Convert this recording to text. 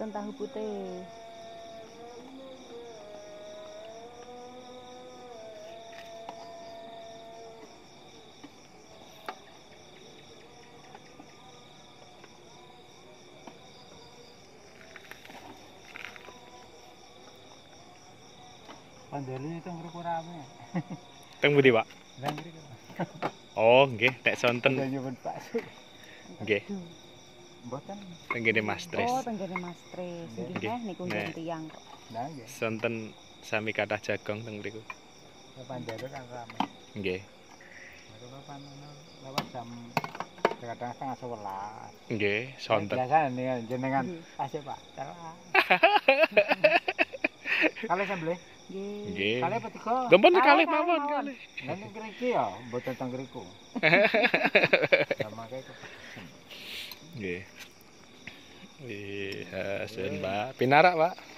mboten tahu putih. Pandeli itu ngriku rame. Teng budi, Pak? Lah ngriku. Oh, nggih, nek sonten. Ada nyebut bakso. Nggih. Mboten. Teng kene Mas Tris. Oh, tenggene Mas Tris. Nggih Nggih. neh niku Nek. nggih tiyang kok. Nah nggih. Sonten sami kathah jagong teng mriku. Pandeli kan rame. Nggih. Baru kapan lewat jam kadang setengah 11. Nggih, sonten. Biasa nih jenengan asih Pak. Kali sembelih. Nggih. Kali apa tiga? Dompon kalih mawon kalih. Lah ning ngriki ya, mboten teng ngriku. Sama kayak Nggih. Wih, hasil Mbak. Pinarak, Pak.